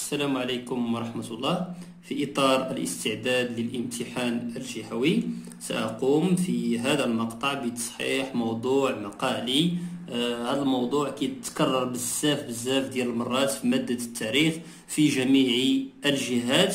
السلام عليكم ورحمة الله. في إطار الاستعداد للامتحان الجهوي سأقوم في هذا المقطع بتصحيح موضوع مقالي. هذا الموضوع كيتكرر بزاف ديال المرات في مادة التاريخ في جميع الجهات،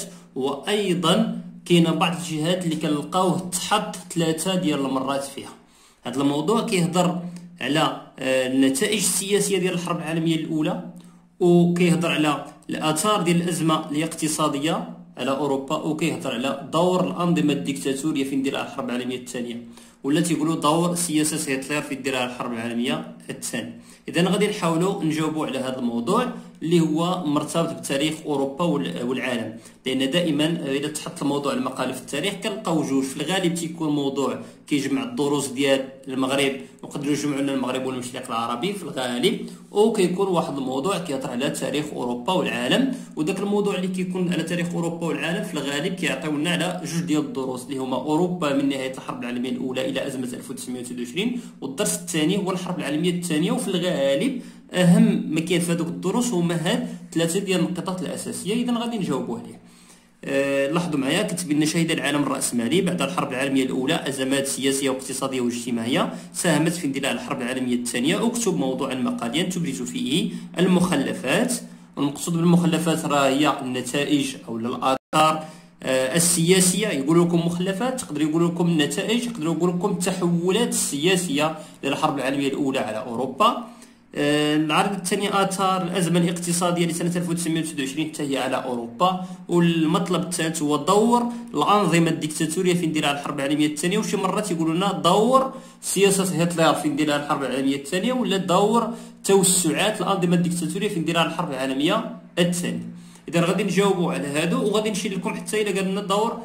وأيضا كاينه بعض الجهات اللي كنلقاوه تحط 3 ديال المرات فيها. هذا الموضوع كيهضر على النتائج السياسية ديال الحرب العالمية الأولى، وكيهضر على الآثار ديال الأزمة الاقتصادية على أوروبا، وكيهضر على دور الأنظمة الديكتاتورية في اندلاع الحرب العالمية الثانية، ولا تيقولوا دور سياسة هتلر في اندلاع الحرب العالمية الثانية. إذا غادي نحاولوا نجاوبوا على هذا الموضوع اللي هو مرتبط بتاريخ أوروبا والعالم، لأن دائما إذا تحط الموضوع المقالي في التاريخ كنلقاو جوج. في الغالب تيكون موضوع كيجمع الدروس ديال المغرب، نقدروا نجمعوا لنا المغرب والمشرق العربي في الغالب، وكيكون واحد الموضوع كيهضر على تاريخ أوروبا والعالم، وداك الموضوع اللي كيكون على تاريخ أوروبا والعالم في الغالب كيعطيونا على جوج ديال الدروس اللي هما أوروبا من نهاية الحرب العالمية الأولى إلى أزمة 1929، والدرس الثاني هو الحرب العالمية الثانية. وفي الغالب اهم ما كاين في هذوك الدروس هما هاد 3 ديال النقاط الاساسيه. اذا غادي نجاوبوا عليه. لاحظوا معايا، كتب لنا شهد العالم الراسمالي بعد الحرب العالميه الاولى ازمات سياسيه واقتصاديه واجتماعيه ساهمت في اندلاع الحرب العالميه الثانيه. اكتب موضوعا مقاليا تبرز فيه المخلفات، والمقصود بالمخلفات راه هي النتائج او الاثار السياسيه. يقولوا لكم مخلفات، تقدروا يقولوا لكم النتائج، يقدروا يقولوا لكم التحولات السياسيه للحرب العالميه الاولى على اوروبا. العرض الثاني آثار الأزمة الاقتصادية لسنة 1929 حتى هي على أوروبا. والمطلب الثالث هو دور الأنظمة الديكتاتورية في اندلاع الحرب العالمية الثانية، وشي مرات يقولوا لنا دور سياسة هتلر في اندلاع الحرب العالمية الثانية، ولا دور توسعات الأنظمة الديكتاتورية في اندلاع الحرب العالمية الثانية. إذا غادي نجاوبوا على هادو، وغادي نشير لكم حتى إلا قال لنا دور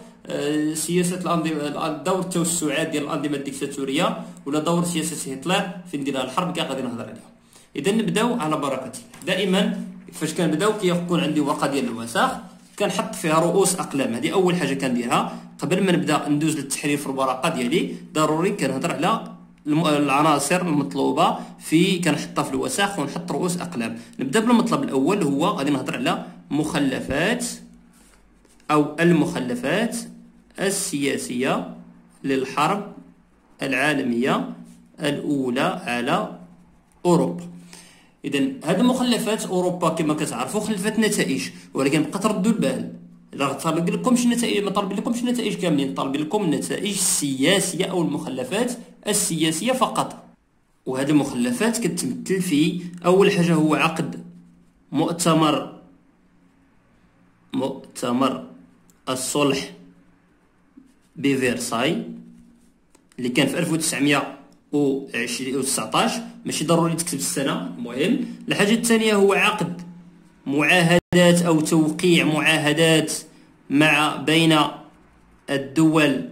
سياسة الأنظمة، دور التوسعات ديال الأنظمة الديكتاتورية، ولا دور سياسة هتلر في اندلاع الحرب، كاع غادي نهضر عليها. إذا نبداو على بركة الله. دائما فاش كنبداو كيكون عندي ورقة ديال الوساخ كنحط فيها رؤوس أقلام. هذه أول حاجة كنديرها قبل ما نبدا ندوز للتحرير في الورقة ديالي. ضروري كنهضر على العناصر المطلوبة كنحطها في الوساخ ونحط رؤوس أقلام. نبدا بالمطلب الأول، هو غادي نهضر على مخلفات أو المخلفات السياسية للحرب العالمية الأولى على أوروبا. إذا هذه مخلفات أوروبا كما كتعرفوا خلفت نتائج، ولكن بقى تردوا البال. إلا طالب لكمش النتائج، ما طالب لكمش النتائج كاملين، طالب لكم النتائج السياسية أو المخلفات السياسية فقط. وهذه المخلفات كتمثل في أول حاجة هو عقد مؤتمر الصلح بفيرساي اللي كان في 1919. ماشي ضروري تكتب السنة، المهم. الحاجة الثانية هو عقد معاهدات أو توقيع معاهدات بين الدول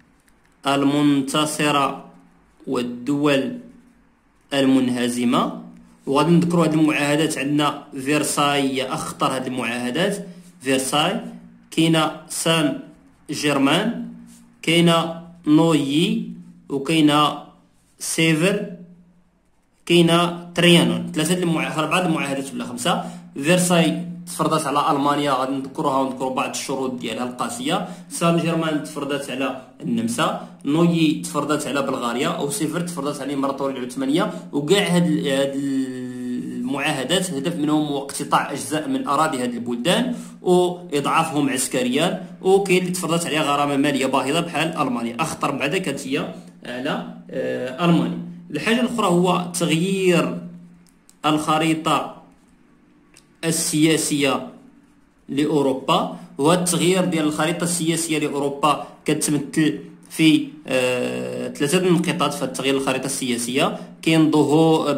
المنتصرة والدول المنهزمة. وغادي نذكروا هذه المعاهدات. عندنا فيرساي هي أخطر هذه المعاهدات. فيرساي كاينة سان جيرمان، كاينة نويي، وكاينة سيفر، كاينه تريانون. 4 المعاهدات ولا 5. فيرساي تفرضت على المانيا، غادي نذكروها ونذكروا بعض الشروط ديالها القاسيه. سان جيرمان تفرضت على النمسا، نويي تفرضت على بلغاريا، او سيفر تفرضت على الامبراطوريه العثمانيه. وكاع هاد المعاهدات الهدف منهم هو اقتطاع اجزاء من اراضي هذه البلدان واضعافهم عسكريا. وكاين اللي تفرضت عليها غرامه ماليه باهظه بحال المانيا. اخطر بعدا كانت هي على المانيا. الحاجة الأخرى هو تغيير الخريطة السياسية لأوروبا. وهذا التغيير ديال الخريطة السياسية لأوروبا كتمثل في 3 انقطاعات في تغيير الخريطة السياسية. كاين ظهور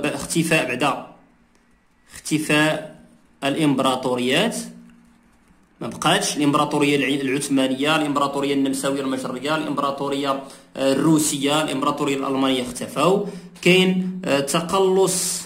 اختفاء الإمبراطوريات، ما بقاتش الامبراطوريه العثمانيه، الامبراطوريه النمساويه المجريه، الامبراطوريه الروسيه، الامبراطوريه الالمانيه اختفوا. كاين تقلص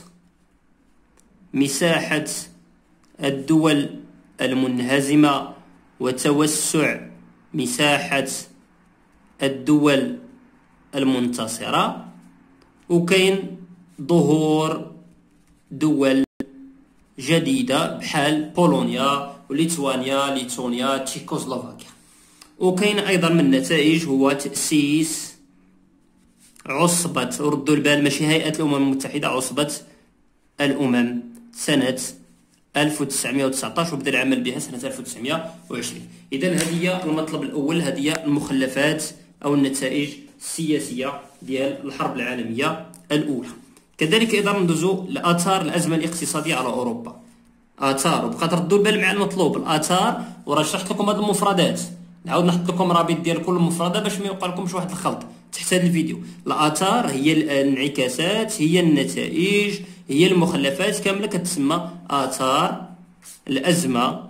مساحه الدول المنهزمه وتوسع مساحه الدول المنتصره. وكاين ظهور دول جديده بحال بولونيا وليتوانيا، ليتونيا، تشيكوسلوفاكيا. وكاين ايضا من النتائج هو تاسيس عصبة، ردوا البال ماشي هيئة الامم المتحدة، عصبة الامم سنة 1919 وبدا العمل بها سنة 1920. اذا هذه هي المطلب الاول، هذه هي المخلفات او النتائج السياسية ديال الحرب العالمية الاولى. كذلك ايضا ندوزو لاثار الازمة الاقتصادية على اوروبا. اثار، وبقى تردوا البال مع المطلوب الاثار، وراه شرحت لكم هذه المفردات، نعاود نحط لكم رابط ديال كل مفردة باش ما يوقع لكمش واحد الخلط تحت هذا الفيديو. الاثار هي الانعكاسات، هي النتائج، هي المخلفات، كامله كتسمى اثار الازمه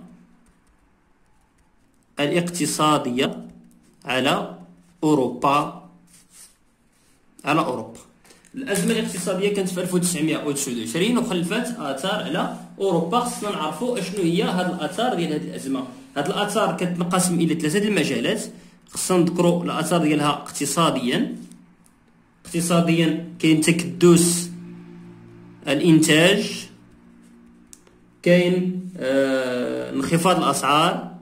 الاقتصاديه على اوروبا. الازمه الاقتصاديه كانت في 1929 وخلفت اثار على اوروبا. خصنا نعرفوا اشنو هي هاد الاثار ديال هاد الازمه. هاد الاثار كتنقسم الى ثلاثه المجالات، خصنا نذكروا الاثار ديالها. اقتصاديا كاين تكدس الانتاج، كاين انخفاض الاسعار.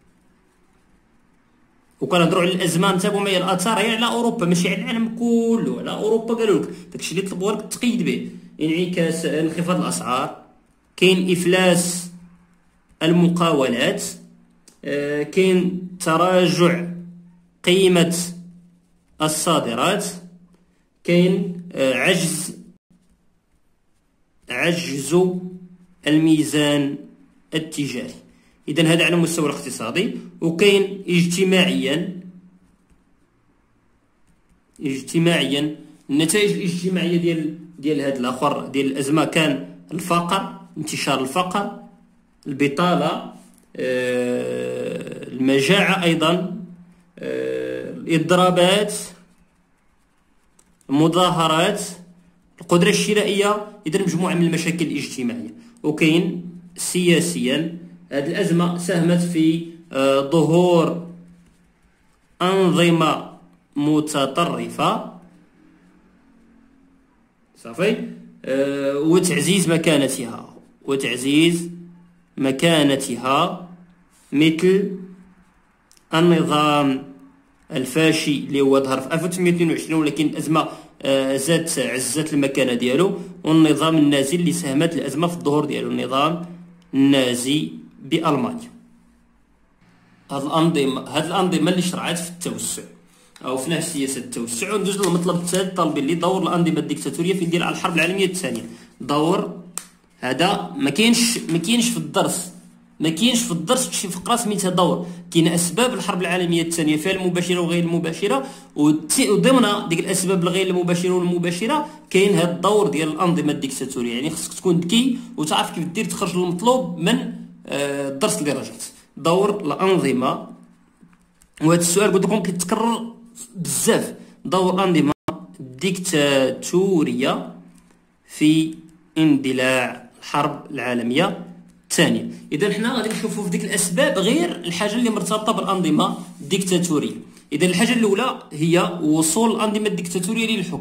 وكنهضروا على الازمه، انتبهوا معايا، الاثار هي على اوروبا ماشي على العالم كله، على اوروبا. قالوا لك داكشي اللي طلبوا لك تقيد به، انعكاس انخفاض الاسعار، كاين افلاس المقاولات، كاين تراجع قيمه الصادرات، كاين عجز الميزان التجاري. اذا هذا على المستوى الاقتصادي. وكاين اجتماعيا النتائج الاجتماعيه ديال هذا الاخر ديال الازمه كان الفقر، انتشار الفقر، البطاله، المجاعه، ايضا الاضرابات، المظاهرات، القدره الشرائيه. اذا مجموعه من المشاكل الاجتماعيه. وكاين سياسيا، هذه الازمه ساهمت في ظهور انظمه متطرفه صافي، وتعزيز مكانتها مثل النظام الفاشي اللي هو ظهر في 1922، ولكن الازمه عزت المكانه ديالو، والنظام النازي اللي ساهمت الازمه في الظهور ديالو، النظام النازي بألمانيا. هاد الانظمه اللي شرعت في التوسع او في نهج سياسه التوسع. وندوز للمطلب الثالث طالبين لي دور الانظمه الديكتاتوريه في ديال الحرب العالميه الثانيه. دور هذا ما كاينش في الدرس، شي فقره سميتها دور. كاين اسباب الحرب العالميه الثانيه فيها المباشره وغير المباشره، وضمن ديك الاسباب الغير المباشره والمباشره كاين هذا الدور ديال الانظمه الديكتاتوريه. يعني خصك تكون ذكي وتعرف كيف دير تخرج للمطلوب من الدرس اللي رجعت. دور الانظمه، وهذا السؤال قلت لكم كيتكرر بزاف. دور الانظمه الديكتاتوريه في اندلاع الحرب العالميه الثانيه. اذا حنا غادي نشوفوا في ديك الاسباب غير الحاجه اللي مرتبطه بالانظمه الديكتاتوريه. اذا الحاجه الاولى هي وصول الانظمه الديكتاتوريه للحكم.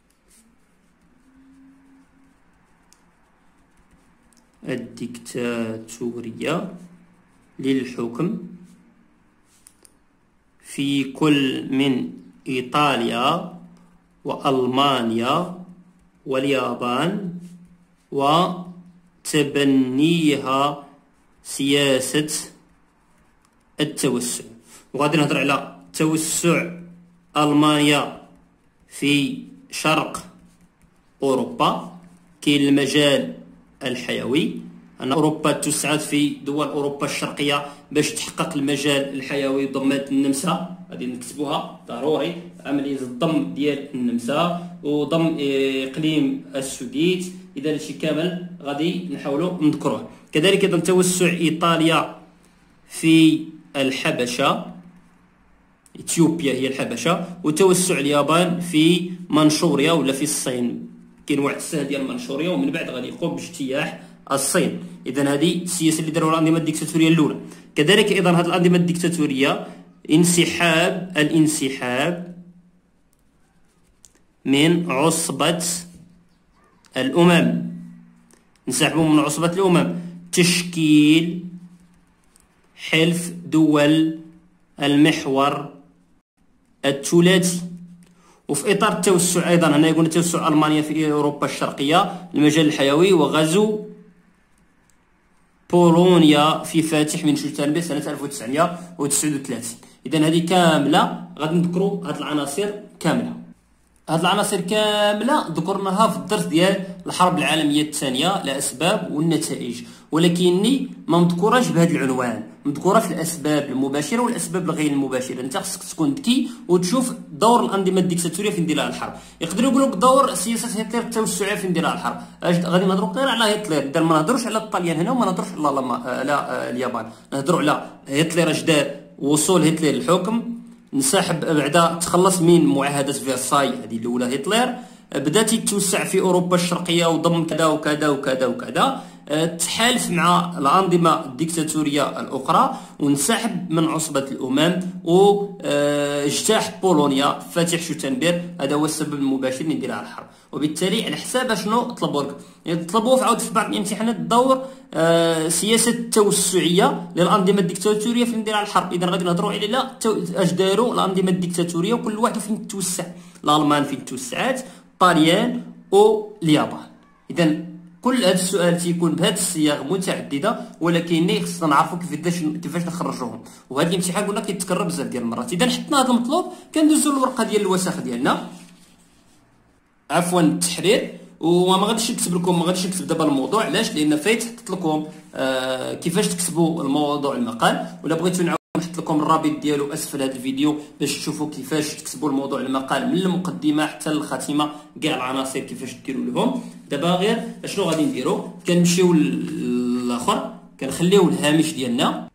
في كل من ايطاليا والمانيا واليابان، وتبنيها سياسة التوسع. وغادي نهضر على توسع ألمانيا في شرق أوروبا. كاين المجال الحيوي، أن أوروبا توسعت في دول أوروبا الشرقية باش تحقق المجال الحيوي. ضمت النمسا، غادي نكتبوها ضروري، عملية الضم ديال النمسا، وضم إقليم السوديت. إذا هادشي كامل غادي نحاولوا نذكروه. كذلك أيضا توسع إيطاليا في الحبشة، إثيوبيا هي الحبشة، وتوسع اليابان في منشوريا ولا في الصين. كاين واحد السهل ديال منشوريا، ومن بعد غادي يقوم باجتياح الصين. اذا هذه السياسه اللي داروها الانظمه الديكتاتوريه الاولى. كذلك ايضا هذه الانظمه الديكتاتوريه الانسحاب من عصبه الامم، انسحبوا من عصبه الامم، تشكيل حلف دول المحور الثلاثي. وفي إطار التوسع أيضا هنا يقول توسع ألمانيا في أوروبا الشرقية المجال الحيوي وغزو بولونيا في فاتح من شتنبر سنة 1939. إذا هذه كاملة غادي نذكروا هاد العناصر كاملة. هاد العناصر كاملة ذكرناها في الدرس ديال الحرب العالمية الثانية، الأسباب والنتائج، ولكني ما مذكوراش بهذا العنوان، مذكورة في الأسباب المباشرة والأسباب الغير المباشرة. أنت خصك تكون ذكي وتشوف دور الأنظمة الديكتاتورية في اندلاع الحرب. يقدروا يقولوا لك دور سياسة هتلر التوسعية في اندلاع الحرب. غادي نهضروا غير على هتلر، إذا ما نهضروش على الطليان هنا وما نهضروش على اليابان، نهضروا على هتلر اش دار، وصول هتلر للحكم، انسحب بعدا تخلص من معاهدة فيرساي هذه الأولى. هتلر بدا تتوسع في أوروبا الشرقية وضم كذا وكذا وكذا وكذا، تحالف مع الأنظمة الديكتاتورية الأخرى وانسحب من عصبة الأمم واجتاح بولونيا فاتح شتنبر. هذا هو السبب المباشر لاندلاع الحرب. وبالتالي على حساب شنو طلبوا لك؟ طلبوا في بعض الامتحانات دور سياسة توسعية للأنظمة الديكتاتورية في اندلاع الحرب. إذا غادي نهضروا على اش داروا الأنظمة الديكتاتورية وكل واحد فين توسع. الألمان فين توسعات، الطليان واليابان. إذا كل هذا السؤال تيكون بهذه الصيغ متعدده، ولكن خصنا نعرفوا كيفاش نخرجوهم. وهذا الامتحان قلنا كيتكرر بزاف ديال المرات. اذا حطنا هذا المطلوب كندوزو للورقه ديال الوساخ ديالنا، عفوا التحرير. وما غاديش نكتب لكم، ما غاديش نكتب دابا الموضوع. علاش؟ لان فايت حطيت لكم كيفاش تكتبوا الموضوع المقال، ولا بغيتو نعاود نحط لكم الرابط ديالو اسفل هذا الفيديو باش تشوفوا كيفاش تكتبوا الموضوع المقال من المقدمه حتى الخاتمه، كاع العناصر كيفاش ديروا لهم. دابا غير شنو غادي نديروا؟ كنمشيو للاخر، كنخليو الهامش ديالنا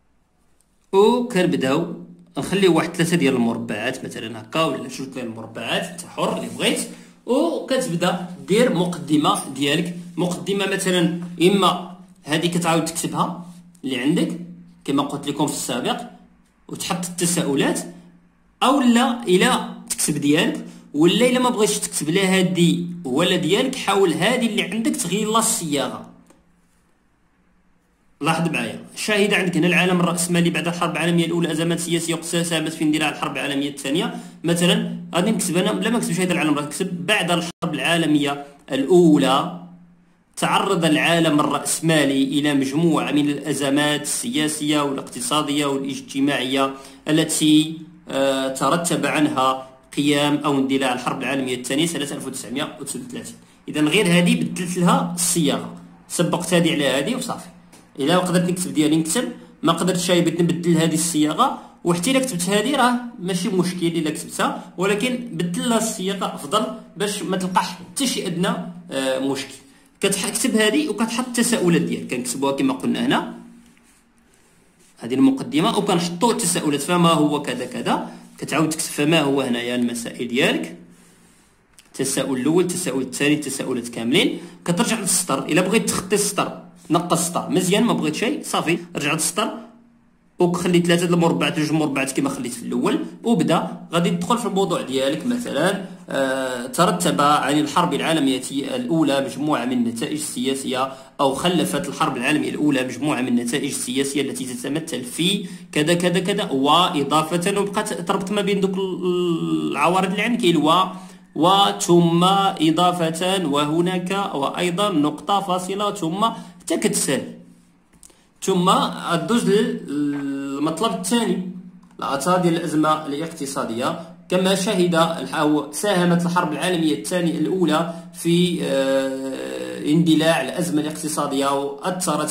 وكنبداو نخليو واحد 3 ديال المربعات مثلا هكا، ولا 2 ديال المربعات، انت حر اللي بغيت. وكتبدا دير مقدمه ديالك. مقدمه مثلا اما هذه كتعاود تكتبها اللي عندك كما قلت لكم في السابق وتحط التساؤلات، او لا الى تكتب ديالك، ولا الا ما بغيتش تكتب لا هذه ولا ديالك حاول هذه اللي عندك تغير لها الصياغه. لاحظ معايا، شاهد عندك هنا العالم الرأسمالي بعد الحرب العالمية الأولى، أزمات سياسية ساهمت في اندلاع الحرب العالمية الثانية. مثلا غادي نكتب أنا، لا ما نكتبش هذا العالم، نكتب بعد الحرب العالمية الأولى تعرض العالم الرأسمالي إلى مجموعة من الأزمات السياسية والاقتصادية والاجتماعية التي ترتب عنها قيام أو اندلاع الحرب العالمية الثانية سنة 1939. إذا غير هذه بدلت لها الصياغة، سبقت هذه على هذه وصافي. إلا قدرت نكتب ديالي نكتب، ما قدرتش نبدل هذه الصياغة. وحتى إلا كتبت هذه راه ماشي مشكل إلا كتبتها، ولكن بدل لها الصياغة أفضل باش ما تلقاش حتى شي أدنى مشكل. كتكتب هذه وكتحط التساؤلات ديالك، كنكتبوها كما قلنا هنا هذه المقدمة، وكنحطوا التساؤلات فما هو كذا كذا. كتعاود تكتب فما هو هنايا المسائل ديالك، التساؤل الأول، التساؤل الثاني، التساؤلات كاملين. كترجع للسطر، إلا بغيت تخطي السطر نقص السطر مزيان، ما بغيت شيء صافي رجع للسطر وخلي 3 المربعات 2 مربعات كما خليت في الاول، وبدا غادي تدخل في الموضوع ديالك. مثلا ترتب عن الحرب العالميه الاولى مجموعه من النتائج السياسيه، او خلفت الحرب العالميه الاولى مجموعه من النتائج السياسيه التي تتمثل في كذا كذا كذا، واضافه وبقات تربط ما بين دوك العوارض اللي عندك، وثم اضافه وهناك وايضا نقطه فاصله ثم حتى كتسال. ثم الدوز للمطلب الثاني، الآثار ديال الأزمة الاقتصادية. كما ساهمت الحرب العالمية الثانية الأولى في اندلاع الأزمة الاقتصادية، وأثرت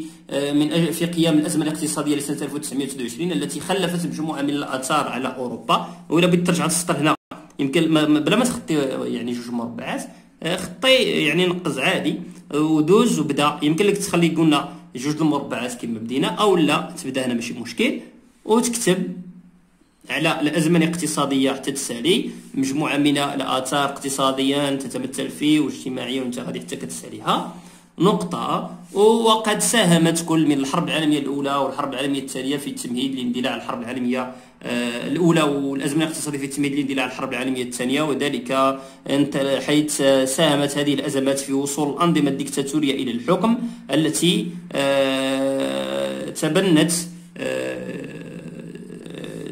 في قيام الأزمة الاقتصادية لسنة 1929 التي خلفت مجموعة من الآثار على أوروبا. وإلا بغيت ترجع تسطر هنا يمكن بلا ما تخطي يعني 2 مربعات، خطي يعني نقز عادي ودوز وبدا. يمكن لك تخلي قلنا 2 المربعات كما بدينا، او لا تبدا هنا ماشي مشكل وتكتب على الازمه الاقتصاديه حتى تسالي مجموعه من الاثار اقتصاديا تتمثل فيه واجتماعيا، وانت غادي حتى كتساليها نقطه. وقد ساهمت كل من الحرب العالميه الاولى والحرب العالميه الثانيه في التمهيد لاندلاع الحرب العالميه الأولى، والأزمة الاقتصادية في التمهيد لاندلاع الحرب العالمية الثانية، وذلك حيث ساهمت هذه الأزمات في وصول الأنظمة الديكتاتورية إلى الحكم التي تبنت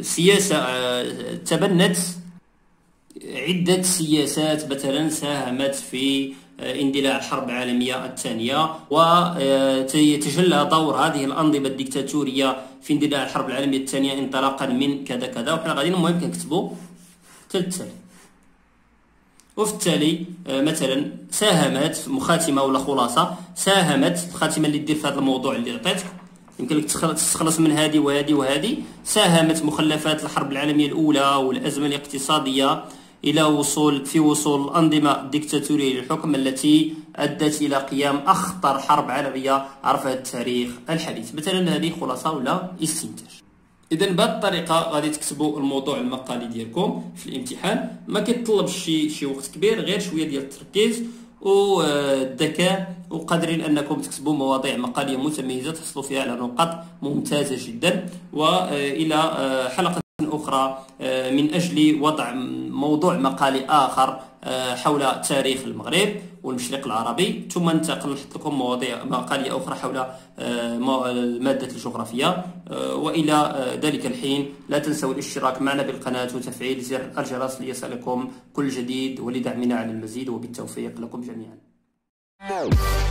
سياسة تبنت عدة سياسات مثلا ساهمت في اندلاع الحرب العالمية الثانية، ويتجلى دور هذه الأنظمة الديكتاتورية في اندلاع الحرب العالمية الثانية انطلاقا من كذا كذا. وحنا غاديين المهم كنكتبوا التالي. وفي التالي مثلا ساهمت مخاتمة ولا خلاصة، ساهمت الخاتمة اللي دير في هذا الموضوع اللي عطيتك يمكن لك تخلص من هذه وهذه وهذه. ساهمت مخلفات الحرب العالمية الأولى والأزمة الاقتصادية إلى وصول الأنظمة الديكتاتورية للحكم التي أدت إلى قيام أخطر حرب عالمية عرفها التاريخ الحديث. مثلا هذه خلاصة ولا استنتاج. إذا بهذه الطريقة غادي تكتبوا الموضوع المقالي ديالكم في الامتحان. ما كيطلبش شي وقت كبير، غير شوية ديال التركيز والذكاء، وقادرين أنكم تكتبوا مواضيع مقالية متميزة تحصلوا فيها على نقاط ممتازة جدا. وإلى حلقة أخرى من أجل وضع موضوع مقالي آخر حول تاريخ المغرب والمشرق العربي، ثم ننتقل نحط لكم مواضيع مقالية أخرى حول مادة الجغرافيا. وإلى ذلك الحين لا تنسوا الاشتراك معنا بالقناة وتفعيل زر الجرس ليصلكم كل جديد، ولدعمنا على المزيد، وبالتوفيق لكم جميعا.